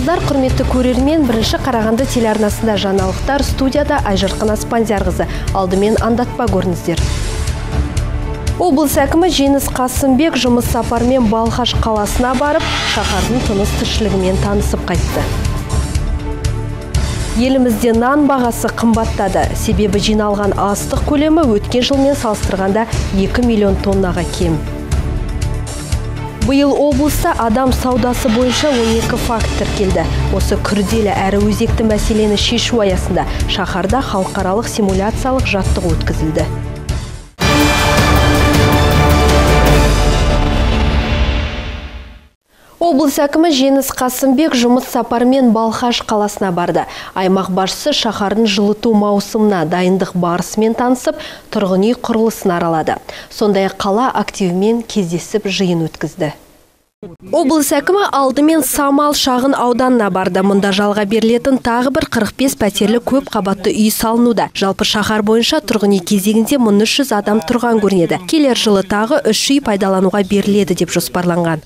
Саламатсыздар, құрметті көрермен, бірінші Қарағанды телеарнасында жаңалықтар, студияда Айжарқын Аспандиярқызы. Алдымен аңдатпа көріңіздер. Облыс әкімі Жеңіс Қасымбек жұмыс сапармен Балқаш қаласына барып, шаһардың тыныс-тіршілігімен танысып қайтты. Елімізде нан бағасы қымбаттады. Себебі жиналған астық көлемі өткен жылмен салыстырғанда 2 миллион тоннаға кем. Биыл облыста адам саудасы бойынша 12 факт тіркелді. Осы күрделі әрі өзекті мәселені шешу аясында шаһарда халықаралық симуляциялық жаттығу өткізілді. Облыс әкімі Жеңіс Қасымбек жұмыс сапармен Балқаш қаласына барды. Аймақ басшысы шаһардың жылыту маусымына дайындық барысымен танысып, тұрғын үй құрылысын аралады. Сондай қала активімен кездесіп жиын өткізді. Облыс әкімі алдымен Самал шағын ауданына барды. Мұнда жалға берілетін тағы бір 45 пәтерлі көп қабатты үй салынуда. Жалпы шаһар бойынша тұрғын үй кезегінде 1300 адам тұрған көрінеді. Келер жылы тағы 3 үй пайдалануға беріледі деп жоспарланған.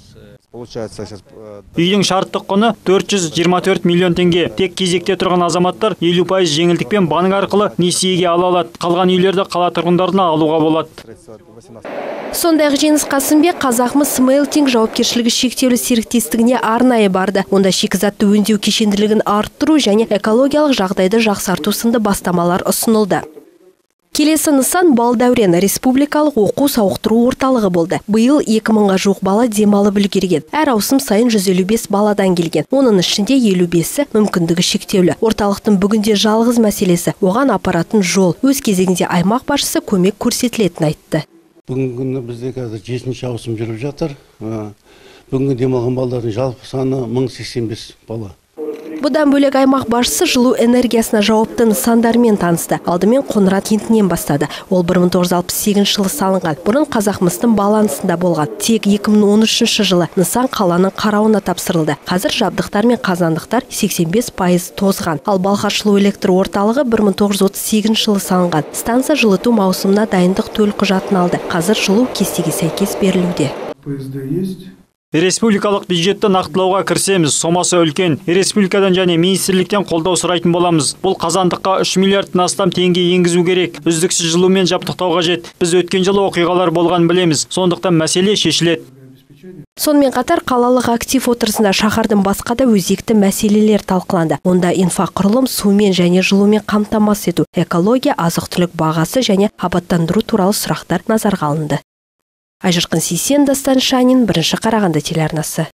Үйдің шарттық құны 424 миллион теңге. Тек кезекте тұрған азаматтар 50% жеңілдікпен банк арқылы несиеге ала алады. Қалған үйлерді қала тұрғындарына алуға болады. Сондай-ақ Жеңіс Қасымбек Қазақмыс Смелтинг жауапкершілігі шектеулі серіктестігіне арнайы барды. Онда шикізатты өңдеу кешенділігін арттыру және экологиялық жағдайды жақсарту сынды бастамалар ұсынылды. Келесі нысан Балдәурен республикалық оқу-сауықтыру орталығы болды. Биыл 2000-ға жуық бала демалып үлгерген. Әр ауысым сайын 155 баладан келген. Оның ішінде 55-і мүмкіндігі шектеулі. Орталықтың бүгінде жалғыз мәселесі оған апаратын жол. Өз кезегінде аймақ басшысы көмек көрсетілетінін айтты. Бүгінгі күні бізде қазір 7-ші ауысым жүріп жатыр. Бүгінгі демалған балалардың жалпы саны 1085 бала. Бұдан бөлек аймақ басшысы жылу энергиясына жауапты нысандармен танысты. Алдымен Қоңырат кентінен бастады. Ол 1968 жылы салынған. Бұрын Қазақмыстың балансында болған. Тек 2013 жылы нысан қаланың қарауына тапсырылды. Қазір жабдықтар мен қазандықтар 85% тозған. Ал Балқаш жылу электр орталығы 1938 жылы салынған. Станция жылыту маусымына дайындық төлқұжатын алды. Қазір жылу кестеге сәйкес берілуде. Республикалық бюджетті нақтылауға кірісеміз. Сомасы үлкен. Республикадан және министрліктен қолдау сұрайтын боламыз. Бұл қазандыққа 3 миллиардтан астам теңге енгізу керек. Үздіксіз жылумен жабдықтау қажет. Біз өткен жылы оқиғалар болған білеміз. Сондықтан мәселе шешіледі. Сонымен қатар қалалық актив отырысында шаһардың басқа да өзекті мәселелер талқыланды. Онда инфрақұрылым, сумен және жылумен қамтамасыз ету, экология, азық-түлік бағасы және абаттандыру туралы сұрақтар назарға алынды. Айжарқын Сейсен, Дастан Шанин, бірінші Қарағанды телеарнасы.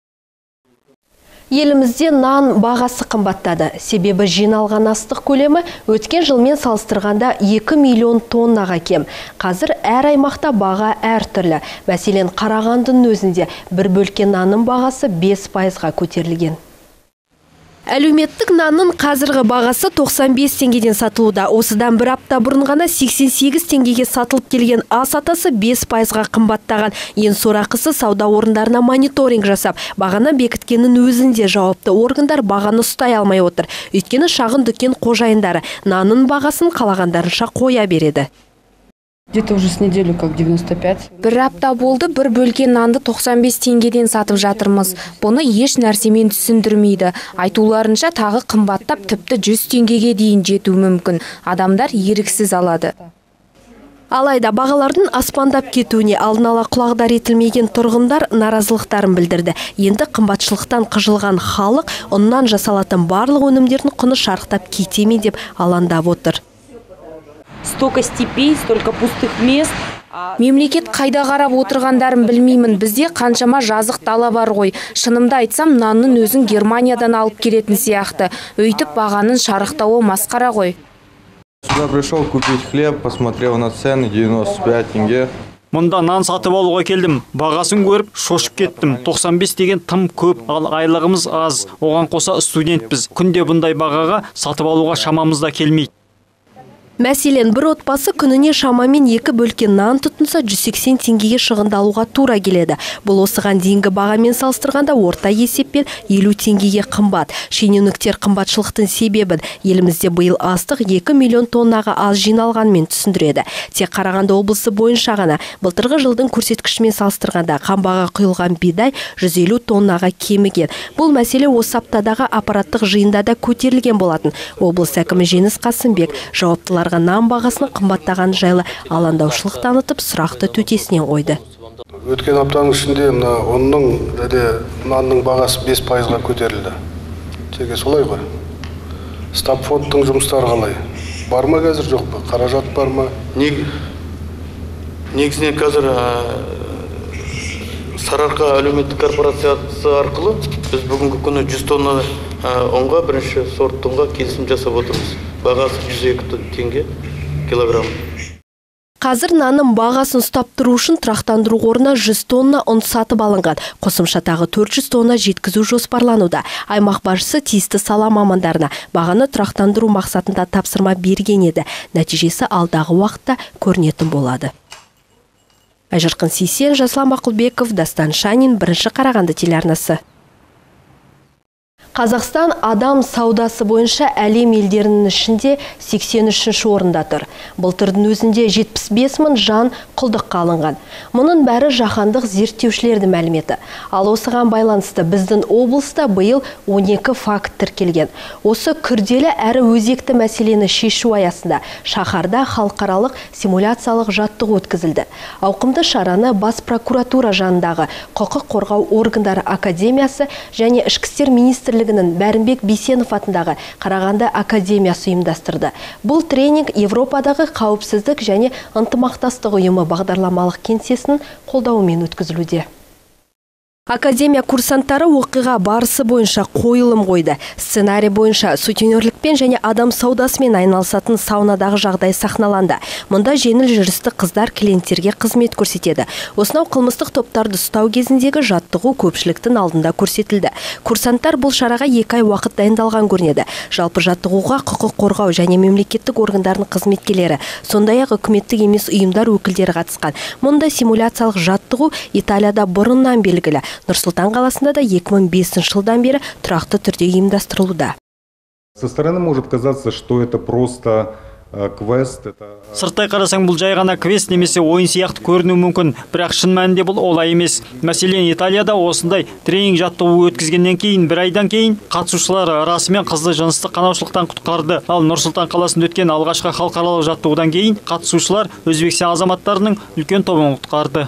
Елімізде нан бағасы қымбаттады. Себебі жиналған астық көлемі өткен жылмен салыстырғанда 2 миллион тоннаға кем. Қазір әр аймақта баға әртүрлі. Мәселен, Қарағандының өзінде бір бөлке нанның бағасы 5%-ға көтерілген. Әлеуметтік нанның қазіргі бағасы 95 теңгеден сатылуда. Осыдан бір апта бұрын ғана 88 теңгеге сатылып келген ас атасы 5%-ға қымбаттаған. Ең сорақысы сауда орындарына мониторинг жасап, бағаны бекіткеннің өзінде жауапты органдар бағаны ұстай алмай отыр. Өйткені шағын дүкен қожайындары нанның бағасын қалағандарынша қоя береді. Где-то уже с неделю как 95. Бір апта болды, бір бөлке нанды 95 теңгеден сатып жатырмыз. Бұны еш нәрсемен түсіндірмейді. Айтуларынша тағы қымбаттап тіпті 100 теңгеге дейін жету мүмкін. Адамдар еріксіз алады. Алайда бағалардың аспандап кетуіне алдын ала құлағдар етілмеген тұрғындар наразылықтарын білдірді. Енді қымбатшылықтан қыжылған халық ұннан жасалатын барлық өнімдердің құны шарықтап кете ме деп алаңдап отыр. Столько степей, столько пустых мест. Мемлекет қайда қарап отырғандарын білмеймін. Бізде қаншама жазық дала бар ғой. Шынымды айтсам, нанның өзін Германиядан алып келетін сияқты. Өйтіп бағаның шарықтауы масқара ғой. Сюда пришел купить хлеб, посмотрел на цены, 95 теңге. Мұнда нан сатып алуға келдім. Бағасын көріп, шошып кеттім. 95 деген тым көп, ал айлығымыз аз. Оған қоса студентпіз. Күнде бұндай бағаға сатып алуға шамамызда келмейді. Мәселен, бір отбасы күніне шамамен 2 бөлке нан тұтынса 180 теңгеге шығындалуға тура келеді. Бұл осыған дейінгі бағамен салыстырғанда орта есеппен 50 теңгеге қымбат. Шенеуніктер қымбатшылықтың себебін елімізде биыл астық 2 миллион тоннаға аз жиналғанмен түсіндіреді. Тек Қарағанды облысы бойынша ғана былтырғы жылдың көрсеткішімен салыстырғанда қамбаға құйылған бидай 150 тоннаға кеміген. Бұл мәселе осы аптадағы аппараттық жиында да көтерілген болатын. Облыс әкімі Жеңіс Қасымбек жауаптыларға нан бағасының қымбаттаған жайлы алаңдаушылық танытып сұрақты төтесінен қойды. Өткен аптаның ішінде ұнның нанның бағасы 5%-ға көтерілді. Теге солай ғой. Стабфондтың жұмыстары қалай? Бар ма қазір, жоқ па? Қаражат бар ма? Негізінен қазір Сарыарқа әлеуметтік корпорациясы арқылы біз бүгінгі күні 100 тонна ұнға, бірінші сорт ұнға келісім жасап отырмыз. Бағасы 102 теңге килограмм. Қазір нанның бағасын ұстап тұру үшін тұрақтандыру қорына 100 тонна ұн сатып алынған. Қосымша тағы 400 тонна жеткізу жоспарлануда. Аймақ басшысы тиісті сала мамандарына бағаны тұрақтандыру мақсатында тапсырма берген еді. Нәтижесі алдағы уақытта көрінетін болады. Айжарқын Сейсен, Жаслан Мақұлбеков, Дастан Шанин, Бірінші Қарағанды телеарнасы. Қазақстан адам саудасы бойынша әлем елдерінің ішінде 83-ші орында тұр. Былтырдың өзінде 75 мың жан құлдыққа алынған. Мұның бәрі жаһандық зерттеушілердің мәліметі. Ал осыған байланысты біздің облыста биыл 12 факт тіркелген. Осы күрделі әрі өзекті мәселені шешу аясында шаһарда халықаралық симуляциялық жаттығу өткізілді. Ауқымды шараны бас прокуратура жанындағы құқық қорғау органдары академиясы және ішкі істер министрлігінің Бәрімбек Бейсенов атындағы Қарағанды академиясы ұйымдастырды. Бұл тренинг Европадағы қауіпсіздік және ынтымақтастық ұйымы бағдарламалық кеңсесінің қолдауымен өткізілуде. Академия курсанттары оқиға барысы бойынша қойылым қойды. Сценарий бойынша сутенерлікпен және адам саудасымен айналысатын саунадағы жағдай сахналанды. Мұнда жеңіл жүрісті қыздар клиенттерге қызмет көрсетеді. Осынау қылмыстық топтарды ұстау кезіндегі жаттығу көпшіліктің алдында көрсетілді. Курсанттар бұл шараға 2 ай уақыт дайындалған көрінеді. Жалпы жаттығуға құқық қорғау және мемлекеттік органдардың қызметкерлері, сондай-ақ үкіметтік емес ұйымдар өкілдері қатысқан. Мұнда симуляциялық жаттығу Италияда бұрыннан белгілі. Нұр-Сұлтан қаласында да 2005 жылдан бері тұрақты түрде ұйымдастырылуда. Со стороны может казаться, что это просто квест. Сырттай қарасаң бұл жай ғана квест немесе ойын сияқты көрінуі мүмкін, бірақ шын мәнінде бұл олай емес. Мәселен, Италияда осындай тренинг жаттығу өткізгеннен кейін, 1 айдан кейін қатысушылар расымен қызды жыныстық қанаушылықтан құтқарды. Ал Нұр-Сұлтан қаласында өткен алғашқы халықаралық жаттығудан кейін қатысушылар Өзбекстан азаматтарының үлкен тобын құтқарды.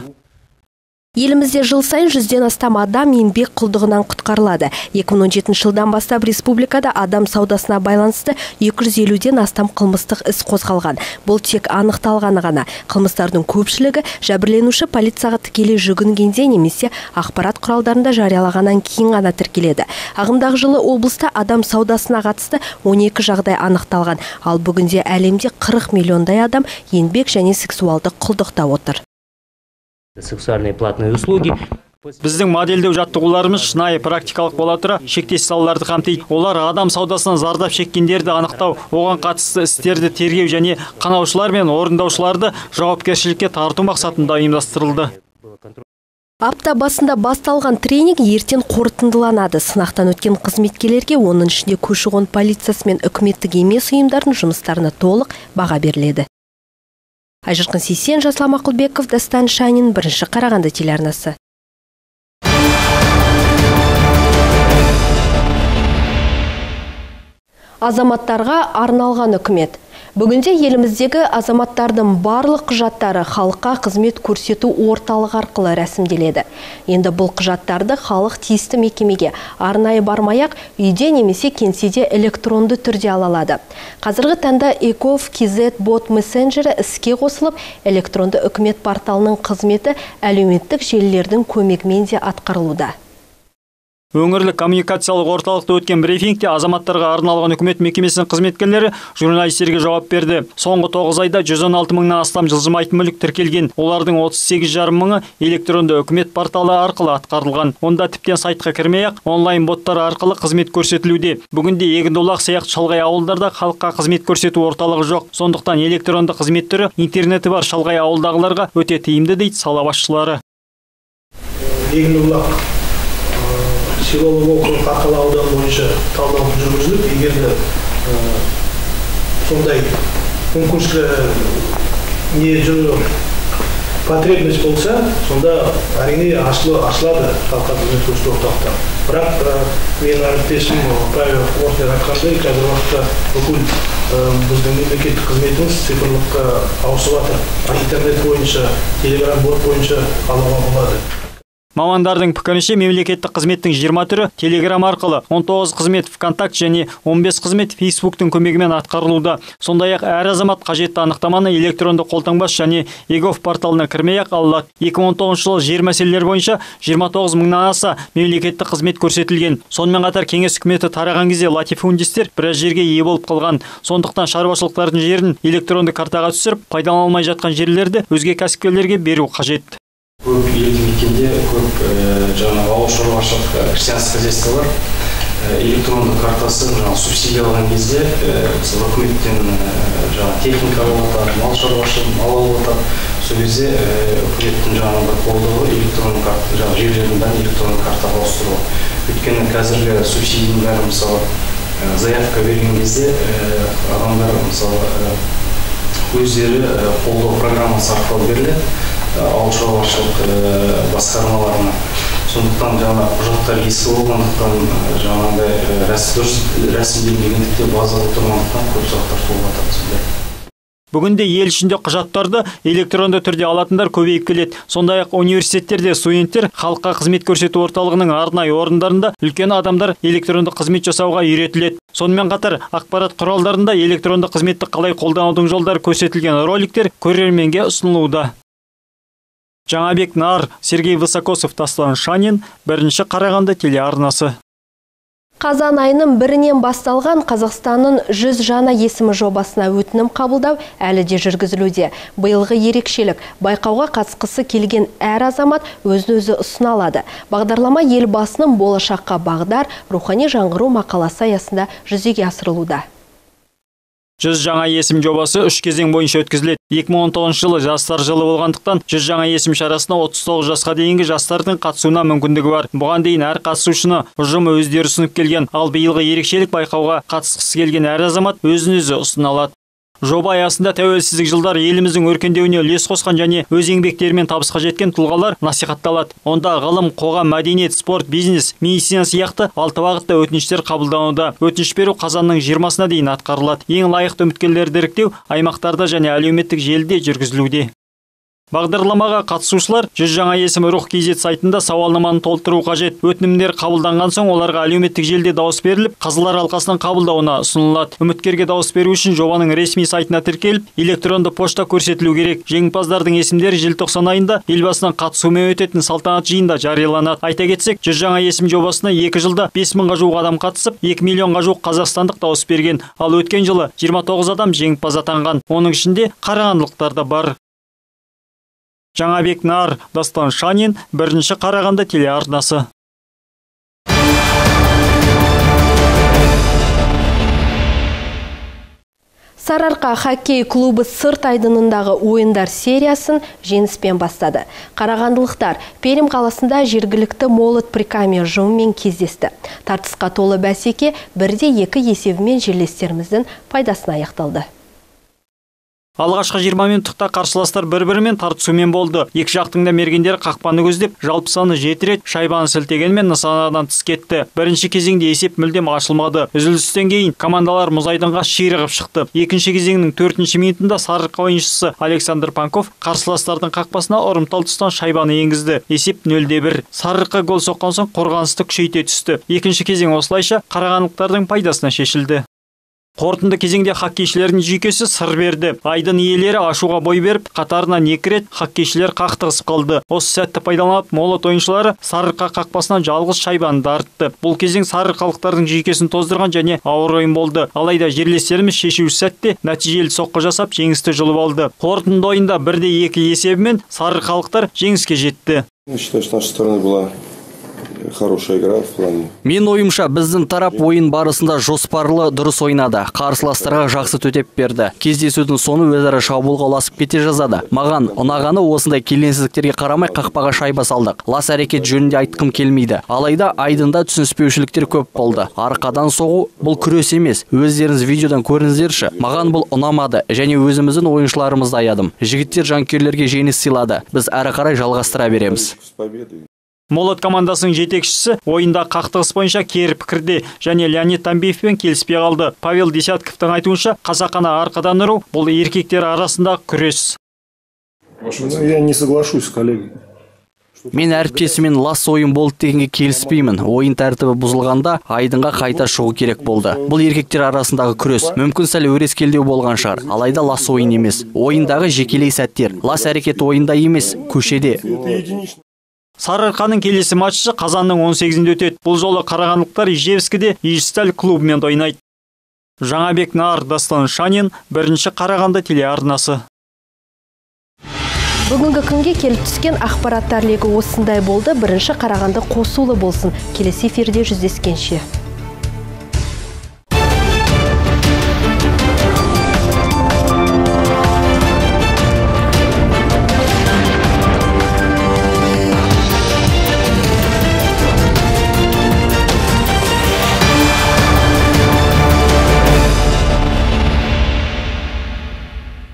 Елімізде жыл сайын 100-ден астам адам еңбек құлдығынан құтқарылады. 2017 жылдан бастап республикада адам саудасына байланысты 250-ден астам қылмыстық іс қозғалған. Бұл тек анықталғаны ғана. Қылмыстардың көпшілігі жәбірленуші полицияға тікелей жүгінгенде немесе ақпарат құралдарында жариялағаннан кейін ғана тіркеледі. Ағымдағы жылы облыста адам саудасына қатысты 12 жағдай анықталған. Ал бүгінде әлемде 40 миллиондай адам еңбек және сексуалдық құлдықта отыр. Сексуальные платные услуги. Біздің модельдеу жаттығуларымыз шынайы практикалық бола тұра шектес салаларды қамтиды. Олар адам саудасынан зардап шеккендерді анықтау, оған қатысты істерді тергеу және қанаушылар мен орындаушыларды жауапкершілікке тарту мақсатында ұйымдастырылды. Апта басында басталған тренинг ертең қорытындыланады. Сынақтан өткен қызметкерлерге оның ішінде көші-қон полициясы мен үкіметтік емес ұйымдардың жұмыстарына толық баға беріледі. Айжарқын Сейсен, Жаслан Мақұлбеков, Дастан Шанин, Бірінші Қарағанды телеарнасы. Азаматтарға арналған үкімет. Бүгінде еліміздегі азаматтардың барлық құжаттары халыққа қызмет көрсету орталығы арқылы рәсімделеді. Енді бұл құжаттарды халық тиісті мекемеге арнайы бармай-ақ үйде немесе кеңседе электронды түрде ала алады. Қазіргі таңда Эков KZ бот мессенджері іске қосылып, электронды үкімет порталының қызметі әлеуметтік желілердің көмегімен де атқарылуда. Өңірлік коммуникациялық орталықта өткен брифингте азаматтарға арналған үкімет мекемесінің қызметкерлері журналистерге жауап берді. Соңғы 9 айда 116 мыңнан астам жылжымайтын мүлік тіркелген. Олардың 38,5 мыңы электронды үкімет порталы арқылы атқарылған. Онда тіптен сайтқа кірмей-ақ онлайн боттар арқылы қызмет көрсетілуде. Бүгінде Егіндіолақ сияқты шалғай ауылдарда халыққа қызмет көрсету орталығы жоқ. Сондықтан электронды қызмет түрі интернеті бар шалғай ауылдағыларға өте тиімді дейді сала басшылары. Егіндіолақ селолық округ Қарқалы ауданы бойынша талдау жүргізіліп, егер де сондай мүмкіншілік потребность болса, сонда әрине ашылады халыққа қызмет көрсету орталықтар. Бірақ мен әріптесім Павел Ортер айтқандай, қазір уақытта бүкіл біздің мемлекеттік қызметіміз цифрлыққа ауысып жатыр. Интернет бойынша, телеграм бот бойынша алуға болады. Мамандардың пікірінше мемлекеттік қызметтің 20 түрі Telegram арқылы, 19 қызмет ВКонтакт және 15 қызмет Фейсбуктың көмегімен атқарылуда. Сондай-ақ әр азамат қажетті анықтаманы электронды қолтаңбас және егов порталына кірмей-ақ алады. 2019 жылы жер мәселелері бойынша 29 мыңнан аса мемлекеттік қызмет көрсетілген. Сонымен қатар кеңес үкіметі тараған кезде латифундистер біраз жерге ие болып қалған. Сондықтан шаруашылықтардың жерін электронды картаға түсіріп, пайдаланылмай жатқан жерлерді өзге кәсіпкерлерге беру қажет. Көп елді мекенде көп ауыл шаруашылық крестьянский хозяйстволар электронды картасы субсидиялаған кезде үкіметтен техника алып, мал шаруашылығы мал алып, сол кезде үкіметтің қолдауы электронды карта, жерлердің бәрін электронды картаға ауыстыру. Өйткені қазіргі субсидияның бәрі мысалы заявка берген кезде адамдар мысалы өздері қолдау программасы арқылы беріледі ауыл шаруашылық басқармаларына. Сондықтан құжаттар ескі болғандықтан жаңағыдай рәсімделмегендіктен базалық тұрғандықтан көп сұрақтар туып жатыр. Бүгінде ел ішінде құжаттарды электронды түрде алатындар көбейіп келеді. Сондай-ақ университеттерде студенттер халыққа қызмет көрсету орталығының арнайы орындарында үлкен адамдар электронды қызмет жасауға үйретіледі. Сонымен қатар ақпарат құралдарында электронды қызметті қалай қолданудың жолдары көрсетілген роликтер көрерменге ұсынылуда. Жаңабек Нар, Сергей Высокосов, Таслан Шанин, бірінші Қарағанды телеарнасы. Қазан айының 1-нен басталған Қазақстанның 100 жаңа есімі жобасына өтінім қабылдау әлі де жүргізілуде. Биылғы ерекшелік байқауға қатысқысы келген әр азамат өзін-өзі ұсына алады. Бағдарлама елбасының болашаққа бағдар рухани жаңғыру мақаласы аясында жүзеге асырылуда. 100 жаңа есім жобасы 3 кезең бойынша өткізіледі. 2019 жылы жастар жылы болғандықтан 100 жаңа есім шарасына 39 жасқа дейінгі жастардың қатысуына мүмкіндігі бар. Бұған дейін әр қатысушыны ұжым өздері ұсынып келген, ал биылғы ерекшелік байқауға қатысқысы келген әр азамат өзін-өзі ұсына алады. Жоба аясында тәуелсіздік жылдары еліміздің өркендеуіне үлес қосқан және өз еңбектерімен табысқа жеткен тұлғалар насихатталады. Онда ғылым, қоғам, мәдениет, спорт, бизнес, медицина сияқты 6 бағытта өтініштер қабылдануда. Өтініш беру қазанның 20-сына дейін атқарылады. Ең лайықты үміткерлерді іріктеу аймақтарда және әлеуметтік желіде жүргізілуде. Бағдарламаға қатысушылар 100 жаңа есімі рух.kz сайтында сауалнаманы толтыру қажет. Өтінімдер қабылданған соң оларға әлеуметтік желіде дауыс беріліп, қазылар алқасының қабылдауына ұсынылады. Үміткерге дауыс беру үшін жобаның ресми сайтына тіркеліп, электронды пошта көрсетілу керек. Жеңімпаздардың есімдері желтоқсан айында елбасының қатысуымен өтетін салтанат жиында жарияланады. Айта кетсек, 100 жаңа есім жобасына 2 жылда 5 мыңға жуық адам қатысып, 2 миллионға жуық қазақстандық дауыс берген. Ал өткен жылы 29 адам жеңімпаз атанған. Оның ішінде қарағандылықтар да бар. Жаңабек Нар, Таслан Шанин, бірінші Қарағанды телеарнасы. Сарыарқа хоккей клубы сырт айдынындағы ойындар сериясын жеңіспен бастады. Қарағандылықтар Пермь қаласында жергілікті Молот Прикамье ұжымымен кездесті. Тартысқа толы бәсеке 1-2 есебімен жерлестеріміздің пайдасына аяқталды. Алғашқы 20 минуттықта қарсыластар бір-бірімен тартысумен болды. Екі жақтың да мергендері қақпаны көздеп, жалпы саны 7 рет шайбаны сілтегенмен нысанадан тыс кетті. Бірінші кезеңде есеп мүлдем ашылмады. Үзілістен кейін командалар мұз айдынға ширығып шықты. Екінші кезеңнің 4-ші минутында Сарыарқа ойыншысы Александр Панков қарсыластардың қақпасына ұрымтал тұстан шайбаны енгізді. Есеп 0-1. Сарыарқа гол соққан соң қорғанысты күшейте түсті. Екінші кезең осылайша қарағандылықтардың пайдасына шешілді. Қорытынды кезеңде хоккейшілердің жүйкесі сыр берді. Айдын иелері ашуға бой беріп, қатарынан 2 рет хоккейшілер қақтығысып қалды. Осы сәтті пайдаланып, Молот ойыншылары Сарыарқа қақпасынан жалғыз шайбаны дарытты. Бұл кезең сарыарқалықтардың жүйкесін тоздырған және ауыр ойын болды. Алайда жерлестеріміз шешуші сәтте нәтижелі соққы жасап, жеңісті жұлып алды. Қорытынды ойында 1-2 есебімен сарыарқалықтар жеңіске жетті. Считаю, что наша сторона была хорошая игра в плане. Мен ойымша біздің тарап ойын барысында жоспарлы дұрыс ойнады. Қарсыластарға жақсы төтеп берді. Кездесудің соңы өзара шабуылға ұласып кете жазады. Маған ұнағаны осындай келеңсіздіктерге қарамай қақпаға шайба салдық. Лас әрекет жөнінде айтқым келмейді. Алайда айдында түсініспеушіліктер көп болды. Арқадан соғу бұл күрес емес. Өздеріңіз видеодан көріңіздерші. Маған бұл ұнамады және өзіміздің ойыншыларымызды аядым. Жігіттер жанкүйерлерге жеңіс сыйлады. Біз әрі қарай жалғастыра береміз. Молот командасының жетекшісі ойында қақтығыс бойынша кері пікірде және Леонид Тамбиевпен келіспей қалды. Павел Десятковтың айтуынша, қасақана арқадан ұру бұл еркектер арасындағы күрес. Я не соглашусь с коллегой. Мен әріптесімен лас ойын болды дегенге келіспеймін. Ойын тәртібі бұзылғанда айдынға қайта шығу керек болды. Бұл еркектер арасындағы күрес. Мүмкін сәл өрескелдеу болған шығар. Алайда лас ойын емес. Ойындағы жекелей сәттер. Лас әрекет ойында емес, көшеде. Сарыарқаның келесі матчы қазанның 18-інде өтеді. Бұл жолы қарағандылықтар Ижевскіде Ижсталь клубымен ойнайды. Жаңабек Нар, Дастан Шанин, 1-ші Қарағанды телеарнасы. Бүгінгі күнге келіп түскен ақпараттар легі осындай болды. 1-ші Қарағанды қосулы болсын. Келесі эфирде жүздескенше.